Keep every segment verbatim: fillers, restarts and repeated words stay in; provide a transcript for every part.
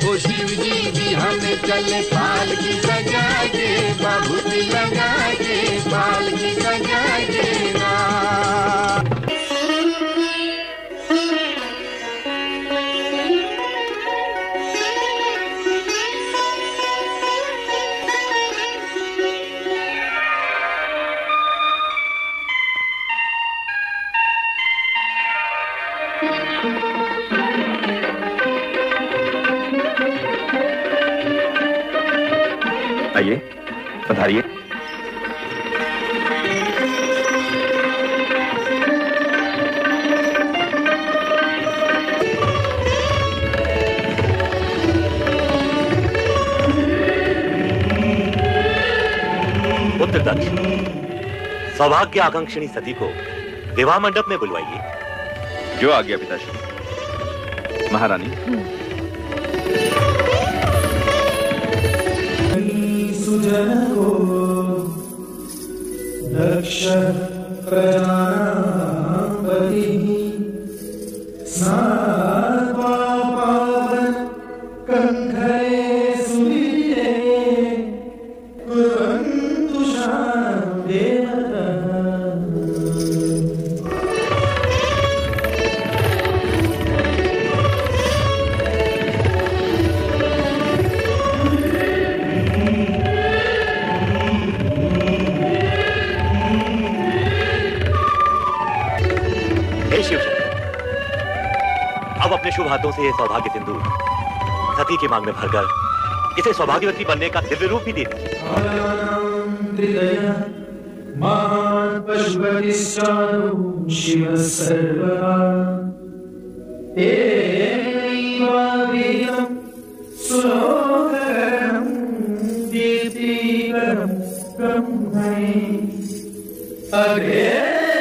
ओ शिव जी बिहान चले पाल की सजा के, बाबूजी लगा के पाल की सजा के ना। आइए, पधारिए। पुत्र दक्ष, सौभाग्य आकांक्षिणी सती को विवाह मंडप में बुलवाइए। जो आ गया पिताश्री। महारानी। सुजन को दक्ष प्रजापति स्नात्वा पावन कंठे सुविते कुर्वन्तु शान्तिरतः। अपने शुभ हाथों से ये सौभाग्य सिंदूर सती की मांग में भरकर इसे सौभाग्यवती बनने का दिव्य रूप भी दे दीजिए। शिव सर्वदा अग्रे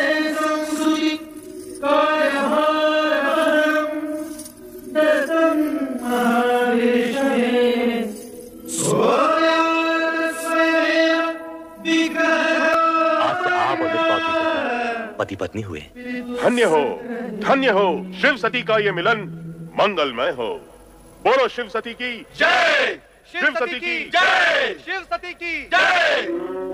पति पत्नी हुए। धन्य हो, धन्य हो, शिव सती का ये मिलन मंगलमय हो। बोलो शिव सती की जय, शिव सती की जय, शिव सती की जय।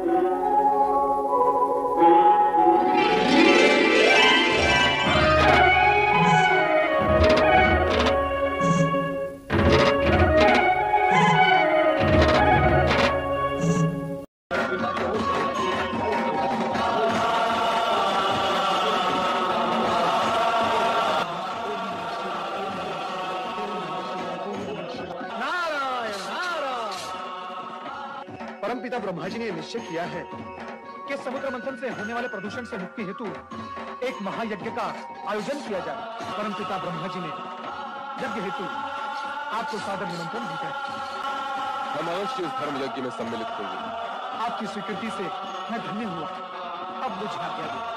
परमपिता ब्रह्मा जी ने निश्चय किया है कि समुद्र मंथन से होने वाले प्रदूषण से मुक्ति हेतु एक महायज्ञ का आयोजन किया जाए। परमपिता ब्रह्मा जी ने यज्ञ हेतु आपको सादर निमंत्रण भेजा है। हम अवश्य इस धर्म यज्ञ में सम्मिलित होंगे। आपकी स्वीकृति से मैं धन्य हुआ। अब मुझे आज्ञा दो।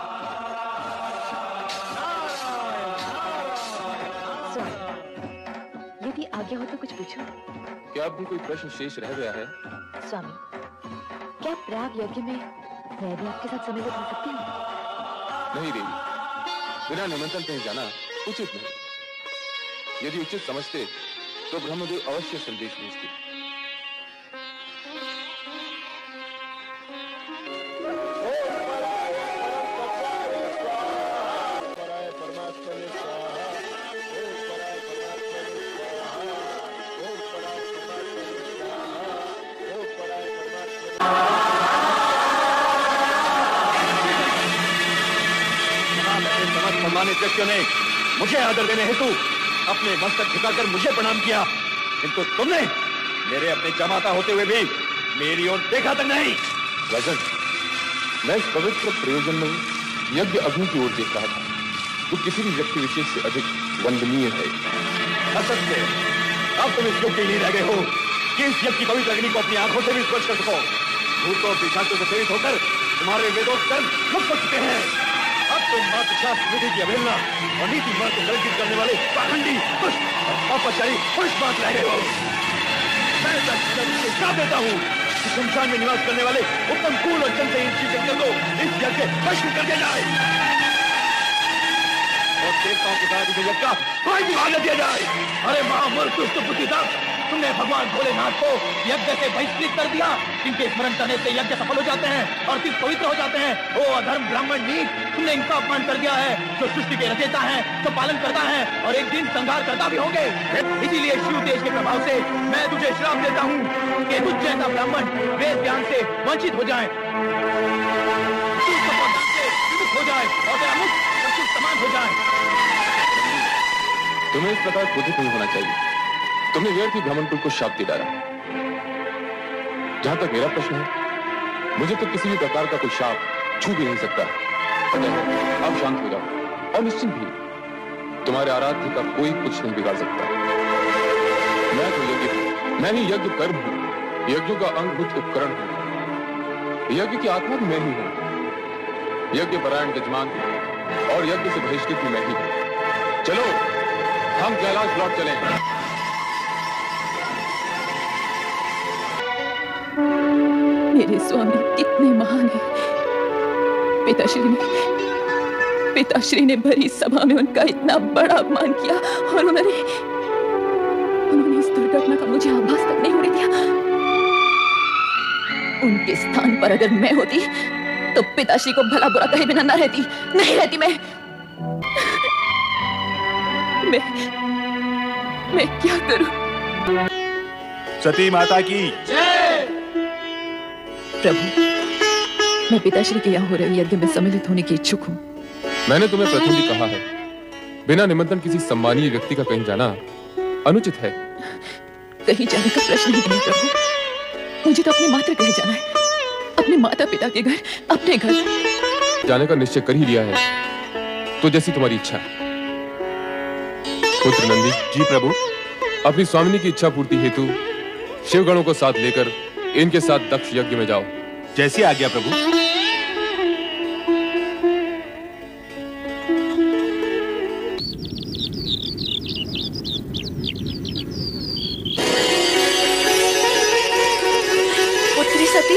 यदि आज्ञा हो तो कुछ पूछो। क्या अब भी कोई प्रश्न शेष रह गया है? स्वामी, क्या प्रयाग यज्ञ में मैं भी आपके साथ सम्मिलित हो सकती हूँ? नहीं देवी, बिना निमंत्रण कहीं जाना उचित नहीं। यदि उचित समझते तो ब्रह्मदेव अवश्य संदेश भेजते। सम्मानित व्यक्तियों ने मुझे आदर देने हेतु अपने मस्तक झुकाकर मुझे प्रणाम किया, किंतु तुमने मेरे अपने जमाता होते हुए भी मेरी ओर देखा तक नहीं। राजन, मैं इस पवित्र प्रयोजन में यज्ञ अग्नि की ओर देख रहा था, तो किसी भी व्यक्ति विशेष से अधिक वंदनीय है। असत्य, अब तुम इस योग्य ही नहीं रह गए हो कि इस यज्ञ की पवित्र अग्नि को अपनी आंखों से भी स्पर्श कर सको। भूतों पिशाचों से प्रेरित होकर तुम्हारे वेदोक्त कर्म मुक्त हो चुके हैं। अब तुम मात्र शास्त्र विधि की अवहेलना और नीति मार्ग को कलंकित करने वाले पाखंडी, दुष्ट और पापाचारी पुरुष बात रह गए हो। मैं श्राप देता हूँ कि शमशान में निवास करने वाले उत्तम कुल और जनता इन चीजों को इस यज्ञ भस्म कर दिया जाए और देवताओं के साथ इसे यज्ञ का कोई भी भाग न दिया जाए। अरे महामूर्ख दुष्ट बुद्धिदा, तुमने भगवान भोलेनाथ को यज्ञ से बहिष्कृत कर दिया। इनके स्मरण करने से यज्ञ सफल हो जाते हैं और फिर पवित्र हो जाते हैं। ओ अधर्म ब्राह्मण नीच, तुमने इनका अपमान कर दिया है। जो सृष्टि के रचयिता हैं, जो पालन करता है और एक दिन संहार करता भी होंगे। इसीलिए शिव तेज के प्रभाव से मैं तुझे श्राप देता हूँ कि तुझ जैसा ब्राह्मण वेद ज्ञान से वंचित हो जाए, हो जाए और तेरा मुख पशु समान हो जाए। तुम्हें इस प्रकार क्रोधित नहीं होना चाहिए। तुमने व्यर्थ ही ब्राह्मण कुल को शाप दे डाला। जहां तक मेरा प्रश्न है, मुझे तो किसी भी प्रकार का कोई शाप छू भी नहीं सकता। अतः अब शांत हो जाओ और निश्चिंत भी, तुम्हारे आराध्य का कोई कुछ नहीं बिगाड़ सकता। मैं तो यज्ञ मैं ही यज्ञ कर्म हूं, यज्ञों का अंगभूत उपकरण हूं। यज्ञ की आत्मा भी मैं ही हूं, यज्ञ परायण यजमान और यज्ञ से बहिष्कृत भी मैं ही हूं। चलो हम कैलाश लौट चलें। मेरे स्वामी कितने महान हैं। पिताश्री ने पिताश्री ने भरी सभा में उनका इतना बड़ा अपमान किया और उन्होंने उन्होंने इस दुर्घटना का मुझे आभास तक नहीं होने दिया। उनके स्थान पर अगर मैं होती तो पिताश्री को भला बुरा कहे बिना न रहती नहीं रहती मैं मैं मैं क्या करूं? सती माता की जय। प्रभु, मैं पिताश्री के यहाँ हो रहे यज्ञ में सम्मिलित होने की इच्छुक हूँ। मैंने तुम्हें प्रथम भी कहा है, बिना निमंत्रण किसी सम्मानीय व्यक्ति का कहीं जाना अनुचित है। कहीं जाने का प्रश्न ही नहीं प्रभु, मुझे तो अपने मात्र गृह जाना है, अपने माता पिता के घर, अपने घर जाने का निश्चय कर ही लिया है, तो जैसी तुम्हारी इच्छा। पुत्र नंदी। जी प्रभु। अपनी स्वामिनी की इच्छा पूर्ति हेतु शिवगणों को साथ लेकर इनके साथ दक्ष यज्ञ में जाओ। जैसी आज्ञा प्रभु। पुत्री सती,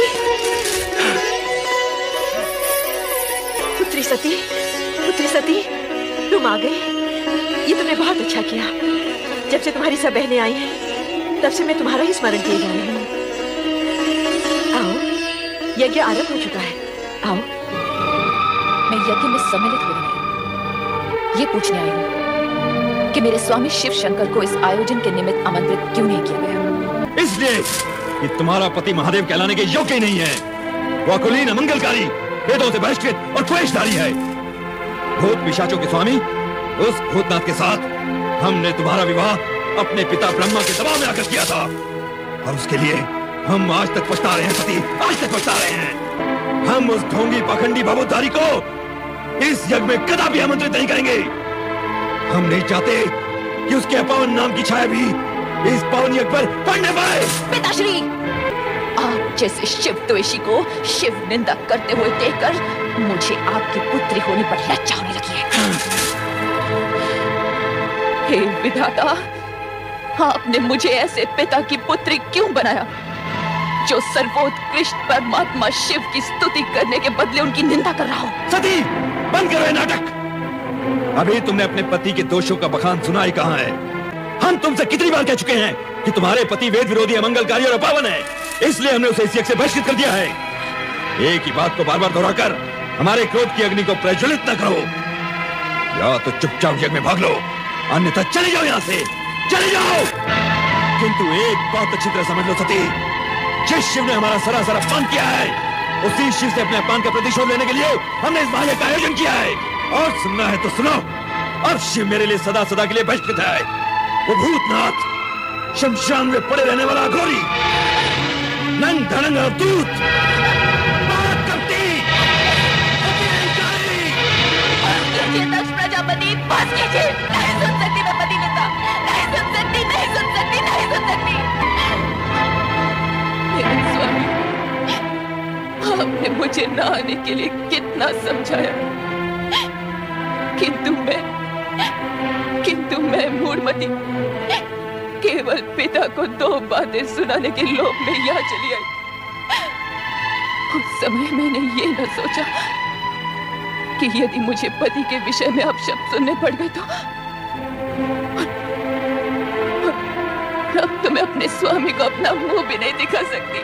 पुत्री सती, पुत्री सती, तुम आ गई। ये तुमने बहुत अच्छा किया। जब से तुम्हारी सब बहनें आई हैं, तब से मैं तुम्हारा ही स्मरण किए जा रही हूँ। आओ, यज्ञ आरंभ हो चुका है। आओ। मैं यज्ञ में सम्मिलित हो रही, ये पूछने आई हूँ कि मेरे स्वामी शिव शंकर को इस आयोजन के निमित्त आमंत्रित क्यों नहीं किया गया? इसलिए कि तुम्हारा पति महादेव कहलाने के योग्य ही नहीं है। वो कुलीन, अमंगलकारी, वेदों से बहिष्कृत और क्लेशधारी है। भूत पिशाचों के स्वामी उस भूतनाथ के साथ हमने तुम्हारा विवाह अपने पिता ब्रह्मा के दबाव में आकर किया था, और उसके लिए हम आज तक पछता रहे हैं सती, आज तक पछता रहे हैं। हम उस ढोंगी पाखंडी बाबूधारी को इस यज्ञ में कदापि आमंत्रित नहीं करेंगे। हम नहीं चाहते कि उसके अपावन नाम की छाया भी इस पावन यज्ञ पर पड़ने पाए। पिताश्री, आप जैसे शिव द्वेषी को शिव निंदा करते हुए देखकर मुझे आपकी पुत्री होने पर लज्जा होने लगी है। हे विधाता, आपने मुझे ऐसे पिता की पुत्री क्यों बनाया जो सर्वोत्कृष्ट परमात्मा शिव की स्तुति करने के बदले उनकी निंदा कर रहा हो? सती, बंद करो ये नाटक। अभी तुमने अपने पति के दोषों का बखान सुना ही कहां है? हम तुमसे कितनी बार कह चुके हैं कि तुम्हारे पति वेद विरोधी, अमंगलकारी और अपावन है, इसलिए हमने उसे इस यज्ञ से बहिष्कृत कर दिया है। एक ही बात को बार बार दोहराकर हमारे क्रोध की अग्नि को प्रज्वलित न करो। या तो चुपचाप यज्ञ में भाग लो, अन्यथा चले जाओ यहाँ से, चले जाओ। किंतु एक बात अच्छी तरह समझ लो सती, जिस शिव ने हमारा सरासर अपमान किया है, उसी शिव से अपने अपमान का प्रतिशोध लेने के लिए हमने इस महायज्ञ का आयोजन किया है। और सुनना है तो सुनो, अब शिव मेरे लिए सदा सदा के लिए बहिष्कृत है। वो भूतनाथ, शमशान में पड़े रहने वाला घोरी, नंग धड़ंग अवधूत, प्रजापति, बस कीजिए। नहीं सुन सकती मैं पति निंदा, नहीं सुन सकती, नहीं सुन सकती, नहीं सुन सकती। मेरे स्वामी, आपने मुझे न आने के लिए कितना समझाया, किंतु मैं किंतु मैं मूढ़मती केवल पिता को दो बातें सुनाने के लोभ में यहाँ चली आई। उस समय मैंने ये न सोचा कि यदि मुझे पति के विषय में अपशब्द सुनने पड़ गए तो अब तो मैं अपने स्वामी को अपना मुंह भी नहीं दिखा सकती।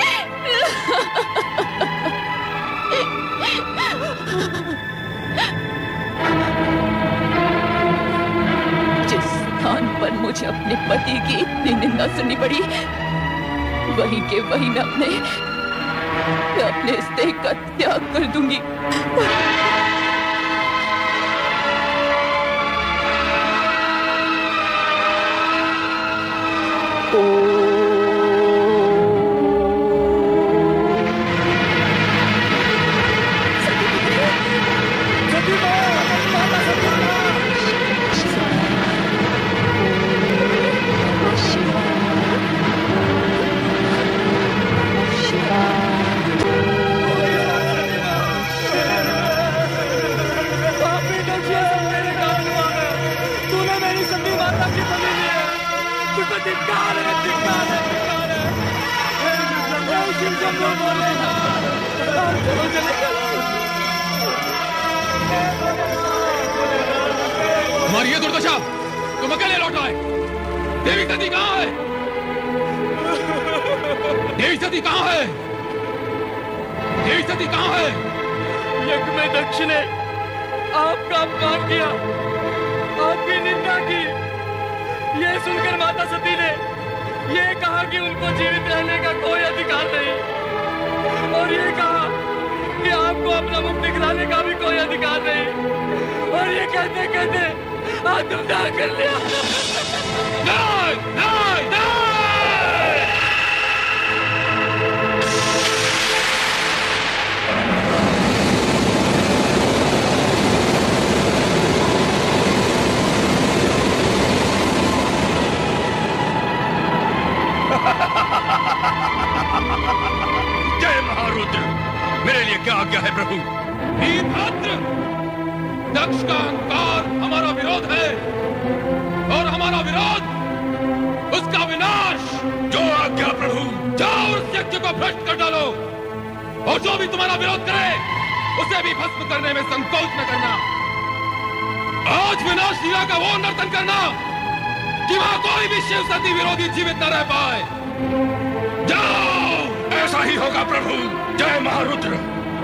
जिस स्थान पर मुझे अपने पति की इतनी निंदा सुननी पड़ी, वहीं के वहीं मैं अपने मैं अपने इस देह का त्याग कर दूंगी। तुम्हारी ये दुर्दशा, तुम अकेले लौट आए। देवी सती कहाँ है? देवी सती कहाँ है? देवी सती कहाँ है? यज्ञ में दक्ष ने आपका अपमान किया, आपकी निंदा की। ये सुनकर माता सती ने ये कहा कि उनको जीवित रहने का कोई अधिकार नहीं, और ये कहा कि आपको अपना मुख दिखलाने का भी कोई अधिकार नहीं। और ये कहते कहते आत्मदाह कर लिया। नहीं, नहीं, नहीं! जय महारुद्र, मेरे लिए क्या आज्ञा है प्रभु? वीरभद्र, दक्ष का अहंकार हमारा विरोध है, और हमारा विरोध उसका विनाश। जो आज्ञा प्रभु। जाओ उस यज्ञ को भ्रष्ट कर डालो, और जो भी तुम्हारा विरोध करे उसे भी भस्म करने में संकोच न करना। आज विनाश लीला का वो नर्तन करना कि वहां कोई भी शिव सती विरोधी जीवित न रह पाए। जाओ। ऐसा ही होगा प्रभु। जय महारुद्र।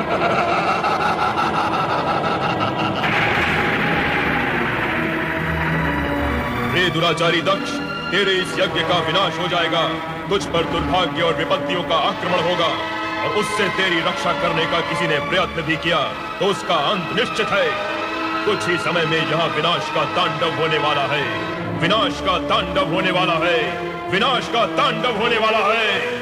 हे दुराचारी दक्ष, तेरे इस यज्ञ का विनाश हो जाएगा। तुझ पर दुर्भाग्य और विपत्तियों का आक्रमण होगा, और उससे तेरी रक्षा करने का किसी ने प्रयत्न भी किया तो उसका अंत निश्चित है। कुछ ही समय में यहाँ विनाश का तांडव होने वाला है। विनाश का तांडव होने वाला है। विनाश का तांडव होने वाला है।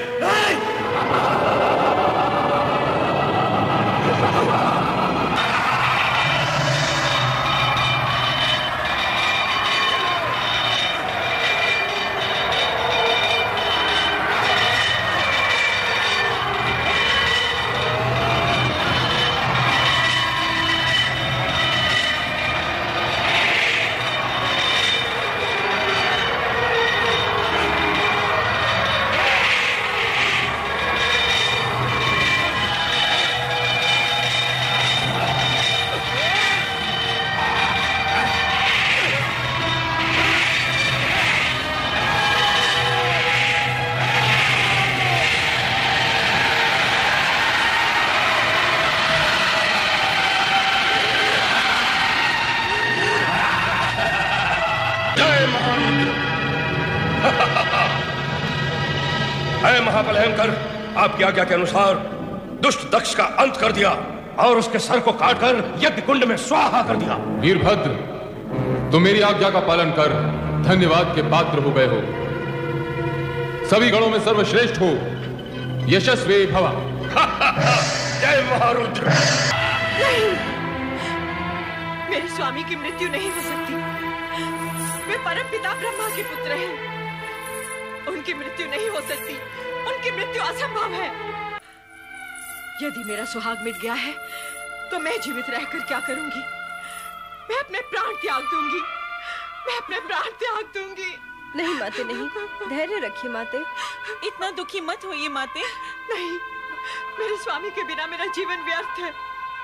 है महाबलयंकर, आपकी आज्ञा के अनुसार दुष्ट दक्ष का अंत कर दिया और उसके सर को काटकर यज्ञ कुंड में स्वाहा कर दिया। वीरभद्र, तुम मेरी आज्ञा का पालन कर धन्यवाद के पात्र हो गए हो। सभी गणों में सर्वश्रेष्ठ हो। यशस्वी भवा। जय महारुद्र। नहीं, मेरे स्वामी की मृत्यु नहीं हो सकती। वे परमपिता ब्रह्मा के पुत्र हैं। उनकी मृत्यु नहीं हो सकती। उनकी मृत्यु असंभव है। यदि मेरा सुहाग मिट गया है तो मैं जीवित रहकर क्या करूंगी? मैं अपने प्राण त्याग दूंगी। मैं अपने प्राण त्याग दूंगी। नहीं माते, नहीं, धैर्य रखिए माते। इतना दुखी मत होइए माते। नहीं, मेरे स्वामी के बिना मेरा जीवन व्यर्थ है।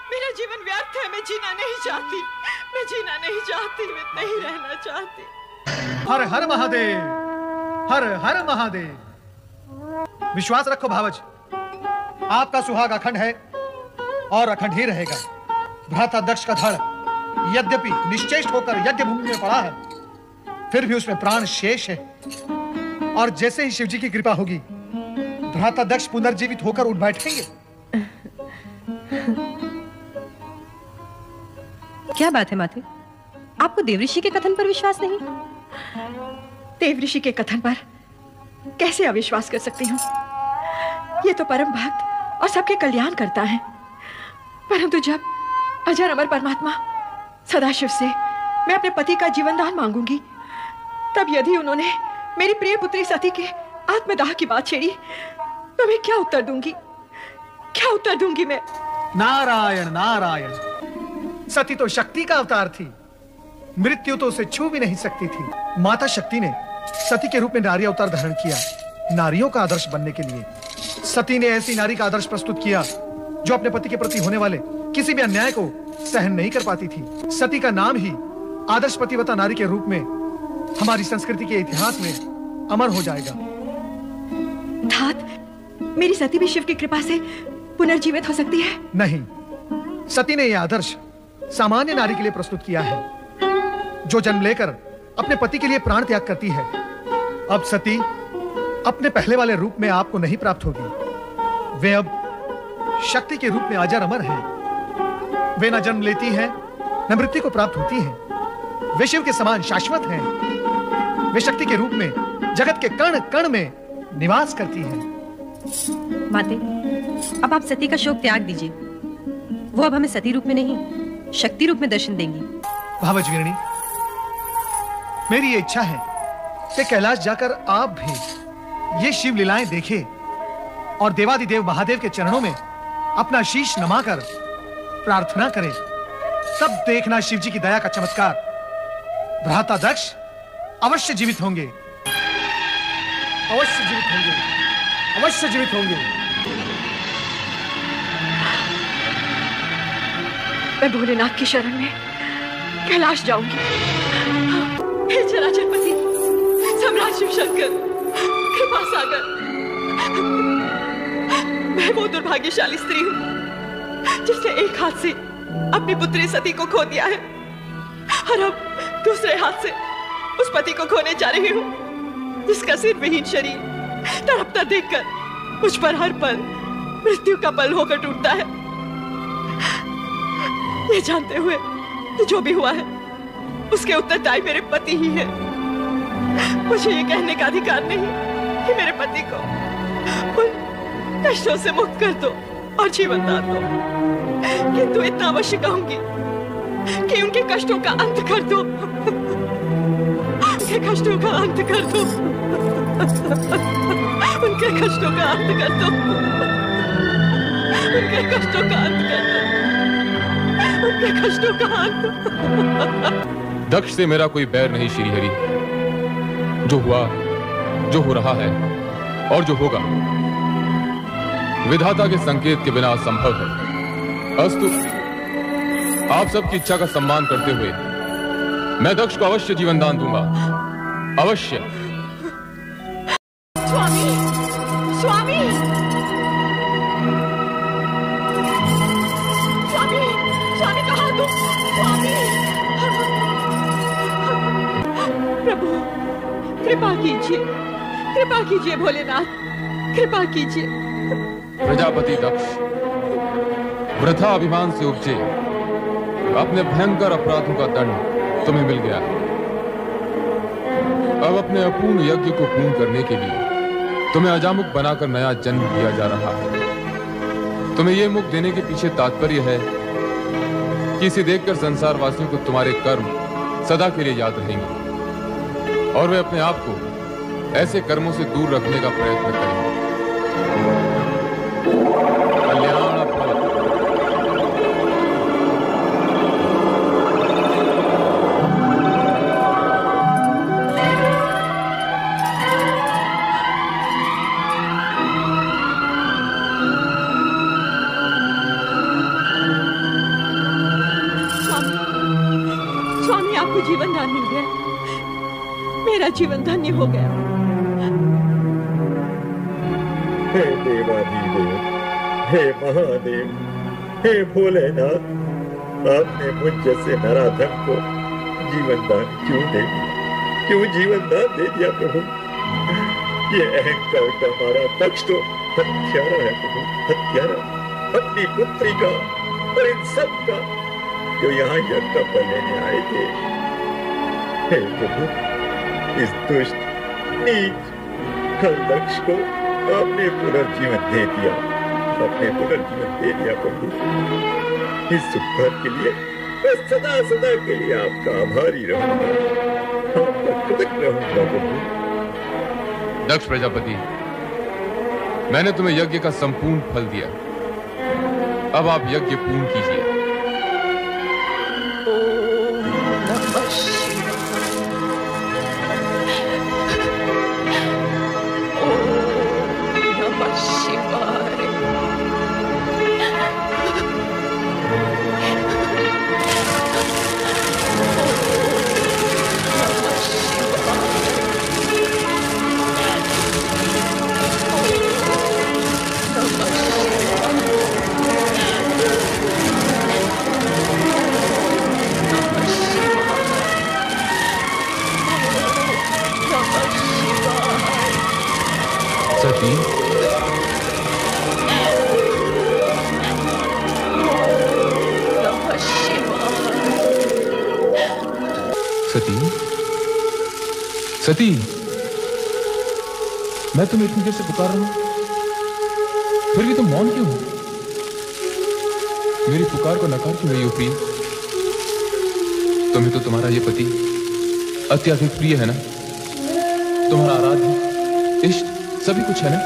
मेरा जीवन व्यर्थ है। मैं जीना नहीं चाहती, मैं जीना नहीं चाहती, मैं नहीं रहना चाहती। हर हर महादेव, हर हर महादेव। विश्वास रखो भावज, आपका सुहाग अखंड है और अखंड ही रहेगा। भ्राता दक्ष का धड़ यद्यपि निश्चेष्ट होकर यज्ञ भूमि में पड़ा है, फिर भी उसमें प्राण शेष है। और जैसे ही शिवजी की कृपा होगी, भ्राता दक्ष पुनर्जीवित होकर उठ बैठेंगे। क्या बात है माते, आपको देवऋषि के कथन पर विश्वास नहीं? देवऋषि के कथन पर कैसे अविश्वास कर सकती हूँ? ये तो परम भक्त और सबके कल्याण करता है। परंतु जब अजर अमर परमात्मा सदाशिव से मैं अपने पति का जीवन दान मांगूंगी, तब यदि उन्होंने मेरी प्रिय पुत्री सती के आत्मदाह की बात छेड़ी, तो मैं क्या उत्तर दूंगी? क्या उत्तर दूंगी मैं? नारायण नारायण, सती तो शक्ति का अवतार थी, मृत्यु तो उसे छू भी नहीं सकती थी। माता शक्ति ने सती के रूप में नारी अवतार धारण किया, नारियों का आदर्श बनने के लिए। सती ने ऐसी नारी का आदर्श प्रस्तुत किया जो अपने पति के प्रति होने वाले किसी भी अन्याय को सहन नहीं कर पाती थी। सती का नाम ही आदर्श पतिव्रता नारी के रूप में हमारी संस्कृति के इतिहास में अमर हो जाएगा। तात, मेरी सती भी शिव की कृपा से पुनर्जीवित हो सकती है? नहीं, सती ने यह आदर्श सामान्य नारी के लिए प्रस्तुत किया है, जो जन्म लेकर अपने पति के लिए प्राण त्याग करती है। अब सती अपने पहले वाले रूप में आपको नहीं प्राप्त होगी। वे अब शक्ति के रूप में अजर अमर हैं। वे न जन्म लेती हैं, न मृत्यु को प्राप्त होती हैं। वे शिव के समान शाश्वत हैं। वे शक्ति के रूप में जगत के कण कण में निवास करती हैं। माते, अब आप सती का शोक त्याग दीजिए। वो अब हमें सती रूप में नहीं, शक्ति रूप में दर्शन देंगी। भावज वीरणी, मेरी ये इच्छा है कि कैलाश जाकर आप भी ये शिव लीलाएं देखें और देवादिदेव महादेव के चरणों में अपना शीश नमाकर प्रार्थना करें। तब देखना शिव जी की दया का चमत्कार। भ्राता दक्ष अवश्य जीवित होंगे, अवश्य जीवित होंगे, अवश्य जीवित होंगे। मैं भोलेनाथ की शरण में कैलाश जाऊंगी। हे चराचरपति, सम्राट शिव शंकर, कृपा सागर, मैं वो दुर्भाग्यशाली स्त्री हूँ जिसने एक हाथ से अपनी पुत्री सती को खो दिया है और अब दूसरे हाथ से उस पति को खोने जा रही हूँ जिसका सिर विहीन शरीर तड़पता देखकर मुझ पर हर पल मृत्यु का पल होकर टूटता है। ये जानते हुए कि जो भी हुआ है उसके उत्तरदायी मेरे पति ही है। मुझे ये कहने का अधिकार नहीं कि मेरे पति को उन कष्टों से मुक्त कर दो और जीवन दान दो, किंतु इतना अवश्य कहूंगी कि उनके कष्टों का अंत कर दो, उनके कष्टों का अंत कर दो, उनके कष्टों का अंत कर दो, उनके कष्टों का अंत कर दो, उनके कष्टों का अंत। दक्ष से मेरा कोई बैर नहीं श्रीहरि। जो हुआ, जो हो रहा है और जो होगा विधाता के संकेत के बिना असंभव है। अस्तु, आप सबकी इच्छा का सम्मान करते हुए मैं दक्ष को अवश्य जीवन दान दूंगा, अवश्य। स्वामी, स्वामी, स्वामी, स्वामी का हाथ दो, स्वामी। प्रभु कृपा कीजिए, कृपा कीजिए भोलेनाथ, कृपा कीजिए। प्रजापति दक्ष वृथा अभिमान से उपजे अपने भयंकर अपराधों का दंड तुम्हें मिल गया है। अब अपने अपूर्ण यज्ञ को पूर्ण करने के लिए तुम्हें अजामुख बनाकर नया जन्म दिया जा रहा है। तुम्हें यह मुख देने के पीछे तात्पर्य है कि इसे देखकर संसार वासियों को तुम्हारे कर्म सदा के लिए याद रहेंगे और वे अपने आप को ऐसे कर्मों से दूर रखने का प्रयत्न करेंगे। कल्याण मेरा जीवन धन्य हो गया। हे देवाधिदेव, हे महादेव, हे भोलेनाथ, आपने मुझ जैसे नराधम को जीवन दान क्यों दे दिया? क्यों जीवन दान दे दिया प्रभु? ये अहंकार का हमारा दक्ष तो हत्यारा है प्रभु, हत्यारा, अपनी पुत्री का और इन सब का जो यहाँ यज्ञ का फल लेने आए थे। हे प्रभु, इस दुष्ट नीच दक्ष को आपने पुनर्जीवन दे दिया, आपने पुनर्जीवन दे दिया प्रभु। इस उपकार के लिए मैं सदा सदा के लिए आपका आभारी रहूंगा, आपका कृतज्ञ रहूंगा प्रभु। दक्ष प्रजापति, मैंने तुम्हें यज्ञ का संपूर्ण फल दिया, अब आप यज्ञ पूर्ण कीजिए। सती, सती, सती, मैं तुम्हें इतनी देर से पुकार रहा हूं, फिर भी तुम मौन क्यों हो? मेरी पुकार को नकार क्यों रही हो प्रिय? तुम्हें तो तुम्हारा ये पति अत्यधिक प्रिय है ना? तुम्हारा आराध्य इष्ट सभी कुछ है ना?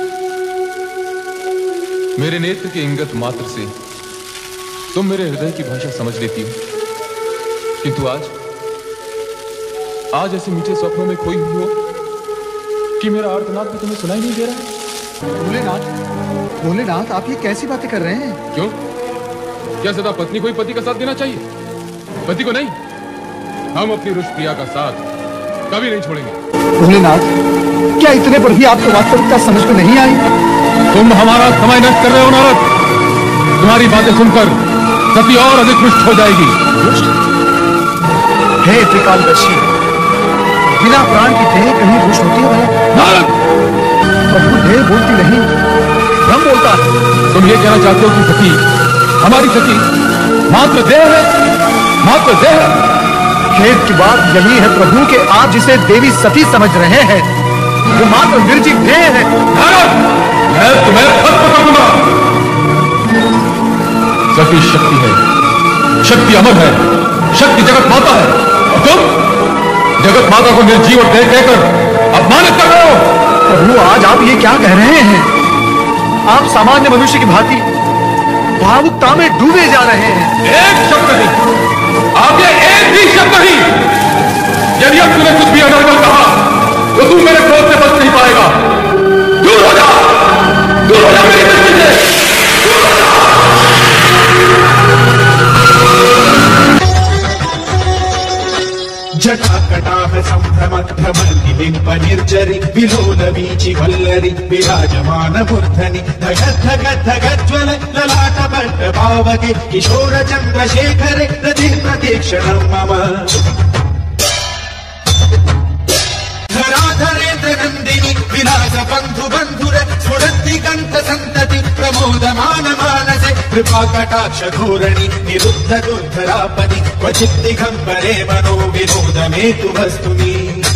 मेरे नेत्र के इंगत मात्र से तुम मेरे हृदय की भाषा समझ लेती हो, किंतु आज आज ऐसे मीठे स्वप्नों में खोई हुई हो कि मेरा आर्तनाद भी तुम्हें सुनाई नहीं दे रहा। भोलेनाथ, भोलेनाथ, आप ये कैसी बातें कर रहे हैं? क्यों? क्या सदा पत्नी को ही पति का साथ देना चाहिए, पति को नहीं? हम अपनी रुष प्रिया का साथ कभी नहीं छोड़ेंगे। भोलेनाथ, क्या इतने पर भी आपको वास्तविकता समझ में नहीं आई? तुम हमारा समय नष्ट कर रहे हो नारद। तुम्हारी बातें सुनकर सती और अधिक रुष्ट हो जाएगी। रुष्ट? हे त्रिकालदर्शी, बिना प्राण की देह कहीं रुष्ट होती है? नारद, प्रभु देह बोलती नहीं, ब्रह्म बोलता है। तुम ये कहना चाहते हो कि सती, हमारी सती मात्र देह है, मात्र देह है? खेद की बात यही है प्रभु कि आप जिसे देवी सती समझ रहे हैं वो मात्र निर्जीव देह है। मैं तुम्हें खत्म कर दूंगा। सती शक्ति है, शक्ति अमर है, शक्ति जगत माता है, और तुम जगत माता को निर्जीव और देह कहकर अपमानित कर रहे हो। प्रभु, आज आप ये क्या कह रहे हैं? आप सामान्य मनुष्य की भांति भावुकता में डूबे जा रहे हैं। एक शब्द नहीं, आगे एक भी शब्द नहीं। यदि अब तूने कुछ भी अनर्गल कहा तो तू मेरे क्रोध से बच नहीं पाएगा। दूर हो जा, दूर हो जा मेरी दृष्टि से। जटाकटाह संभ्रम भ्रमलिम्ब निर्जरि विलोल वीचि वल्लरि विराजमान मूर्धनि धगत् धगत् धगत् ज्वल ललाट पट्ट पावके किशोर चन्द्रशेखरे रति प्रतीक्षणं मम धराधरेन्द्र नन्दिनि विलास बन्धु बन्धुर स्फुरन्ति कण्ठ सन्तति प्रमोदमान मानसे कृपा कटाक्ष धोरणि निरुद्ध दुर्धरापनि क्वचित् दिगम्बरे मनो विनोद मेतु वस्तुनि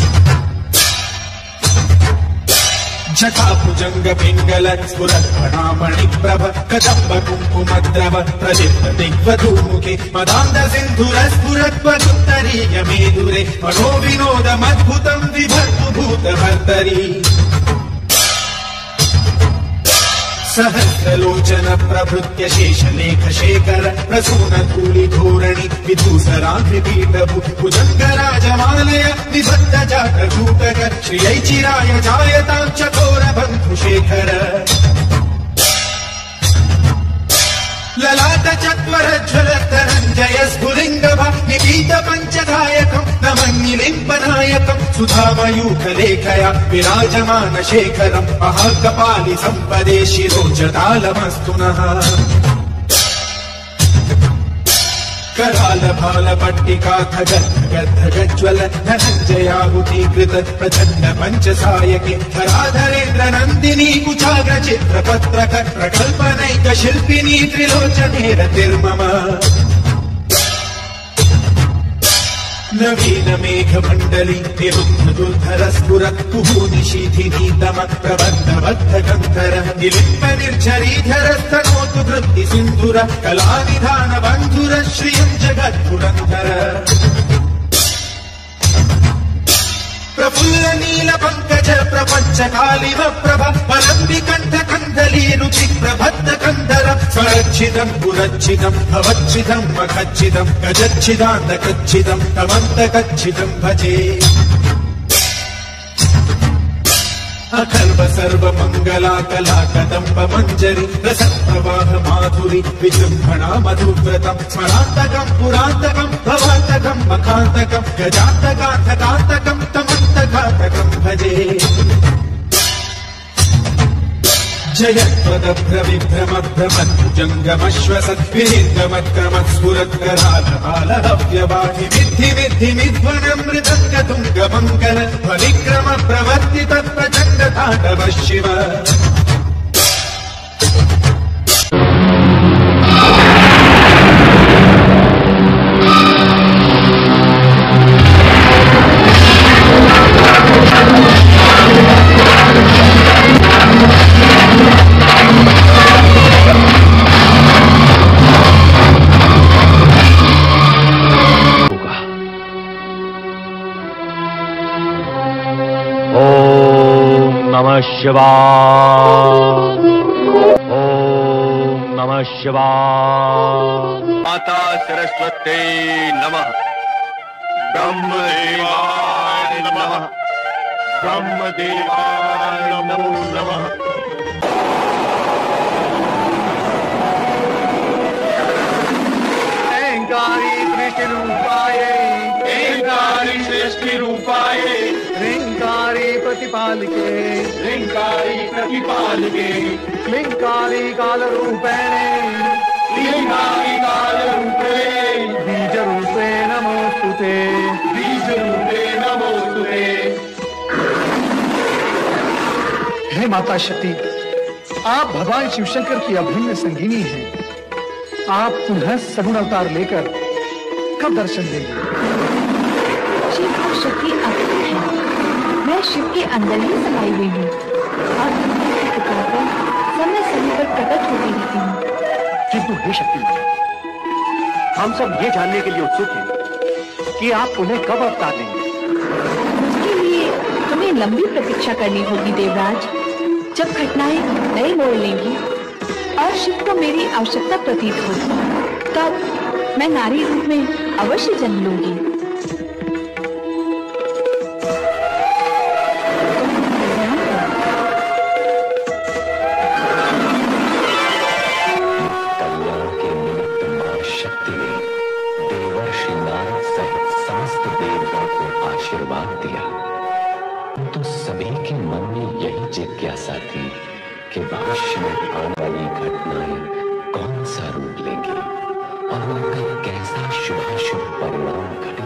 जटाभुजंग पिंगल स्फुरत् फणामणि प्रभ कदम्ब कुङ्कुमद्रव प्रदीप्त दिग्वधूमुखे मदान्ध सिन्धुर स्फुरत् त्वदुत्तरीय मेदुरे मनो विनोदमद्भुतं विभर्तु भूतभर्तरि सहस्रलोचन प्रभृत्य शेषलेख शेखर प्रसून धूलि धोरणि विधूसराभिपीठभु भुजङ्गराजमालय निबद्ध जातकूटक श्रियै चिराय जायतां चकोर बन्धुशेखर ललाट चत्वरज्वल धनञ्जय स्फुलिङ्गभा निपीत पञ्चधायकम् नमन्निलिम्बनायकम् सुधामयूखलेखया विराजमान शेखरम् महाकपालि सम्पदे शिरोजतालमस्तु नः कराल भाल पट्टिका खगज्वल धनञ्जयाहुतीकृत प्रचण्ड पञ्चसायके धराधरेन्द्र नन्दिनी कुचाग्र चित्रपत्रक प्रकल्पनैक शिल्पिनी त्रिलोचने रतिर्मम नवीन मेघ मंडली निरुद्ध दुर्धर स्फुरत् कुहूनिशीथिनी दम प्रबद्ध बद्ध गन्धर निलिम्ब निर्झरीधर स्तनोतु वृत्ति सिन्धुर कलानिधान बन्धुर श्रियं जगत्पुरन्धर प्रफुल्ल नील पंकज प्रपंच कालिव प्रभ पलम्बि कंठ कंदली रुचि प्रबद्ध कंदर स्वरच्छिदं पुरच्छिदं भवच्छिदं मखच्छिदं गजच्छिदान्तकच्छिदं तमन्तकच्छिदं भजे अकल्प सर्व मंगला कला कदम्ब मंजरी रसप्रवाह माधुरी विजृंभणा मधुव्रतम् स्मरान्तकम् पुरान्तकम् भवान्तकम् मखान्तकम् गजान्तकान्तकान्तकम् तमन्तकान्तकम् भजे जयत्वदभ्रविभ्रमभ्रमद्भुजङ्गमश्वसद्विनिर्गमक्रमत् स्फुरत्करालहालहव्यवाहि विद्धि विद्धि मिध्वनं मृदङ्गतुङ्गमङ्गल ध्वनिक्रम प्रवर्तित प्रचण्ड ताण्डव शिव नमः शिवाय। ओम नमः शिवाय। माता सरस्वती नमः। ब्रह्मदेवाय नमः। ब्रह्मदेवाय नमो नमः। ह्रींकारी सृष्टि रूपाय ह्रींकारी सृष्टि रूपाय ह्रींकारी प्रतिपालिके ह्रींकारी प्रतिपालिके क्लींकारी काल रूपेणे क्लींकारी काल रूपे बीज रूपे नमोस्तुते बीज रूपे नमोस्तुते। हे माता शक्ति, आप भगवान शिवशंकर की अभिन्न संगिनी हैं। आप पुनः सगुण अवतार लेकर कब दर्शन देंगे? शिव और शक्ति अद्भुत है। मैं शिव के अंदर ही समाई हुई हूँ और उनकी पुकार पर समय समय पर प्रकट होती रहती हूँ। किंतु हे शक्ति, हम सब ये जानने के लिए उत्सुक हैं कि आप उन्हें कब अवतार लेंगे। उसके लिए तुम्हें लंबी प्रतीक्षा करनी होगी देवराज। जब घटनाएं नए मोड़ लेंगी और शिव को मेरी आवश्यकता प्रतीत होगी, तब मैं नारी रूप में अवश्य जन्म लूंगी। कल्याण के निमित्त मां शक्ति ने देवर्षि नारद सहित समस्त देवताओं को आशीर्वाद दिया, तो सभी के मन में यही जिज्ञासा थी कि भविष्य में आने वाली घटनाएं कौन सा रूप लेंगी और उनका कैसा शुभाशुभ परिणाम घटे।